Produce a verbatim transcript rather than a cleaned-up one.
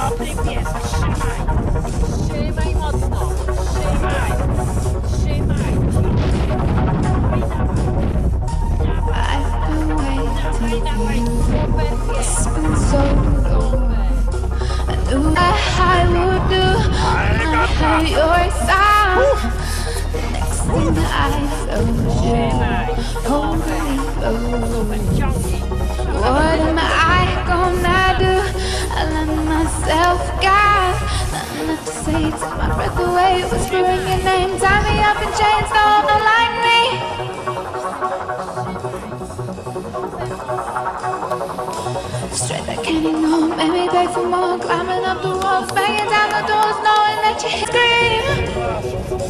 Sypie, trzymaj. Trzymaj mocno. Trzymaj. Trzymaj. I've been waiting for you. It's been so long. I knew that I would do when I heard your sound. The next thing I felt was you holding me close. What am I gonna do? I let myself go. Nothing left to say, took my breath away, whispering your name. Tie me up in chains, don't like me. Straight back anymore, made me beg for more. Climbing up the walls, banging down the doors, knowing that you scream.